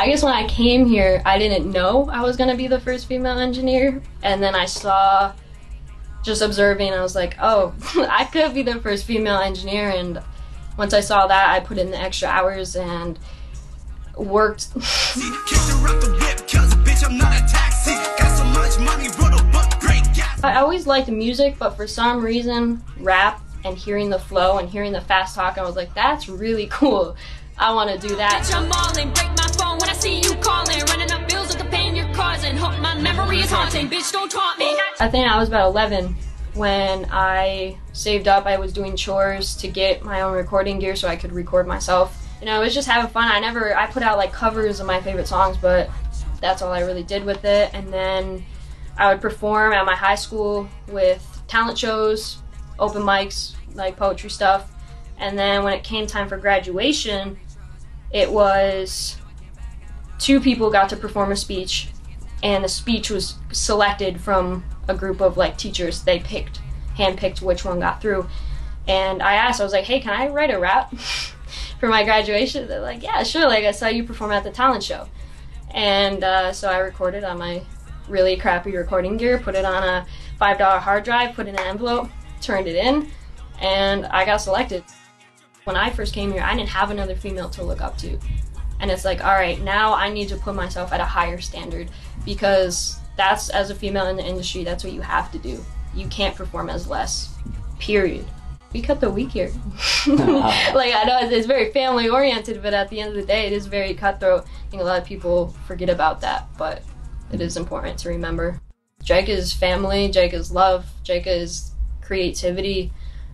I guess when I came here, I didn't know I was gonna be the first female engineer, and then I saw, just observing, I was like, oh, I could be the first female engineer, and once I saw that, I put in the extra hours and worked. I always liked music, but for some reason, rap and hearing the flow and hearing the fast talk, I was like, that's really cool. I want to do that. I think I was about 11 when I saved up. I was doing chores to get my own recording gear so I could record myself. You know, it was just having fun. I put out like covers of my favorite songs, but that's all I really did with it. And then I would perform at my high school with talent shows, open mics, like poetry stuff. And then when it came time for graduation, it was 2 people got to perform a speech, and the speech was selected from a group of like teachers. They handpicked which one got through. And I asked, I was like, hey, can I write a rap for my graduation? They're like, yeah, sure, like I saw you perform at the talent show. And so I recorded on my really crappy recording gear, put it on a $5 hard drive, put it in an envelope, turned it in, and I got selected. When I first came here, I didn't have another female to look up to. And it's like, all right, now I need to put myself at a higher standard, because that's, as a female in the industry, that's what you have to do. You can't perform as less, period. We cut the week here. Like, I know it's very family oriented, but at the end of the day, it is very cutthroat. I think a lot of people forget about that, but it is important to remember. Jaica is family, Jaica is love, Jaica is creativity.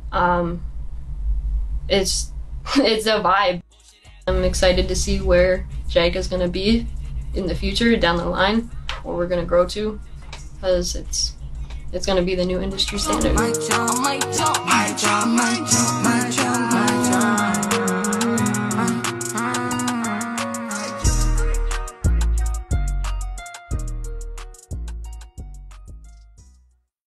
It's a vibe. I'm excited to see where Jaica is going to be in the future, down the line, where we're going to grow to, because it's going to be the new industry standard.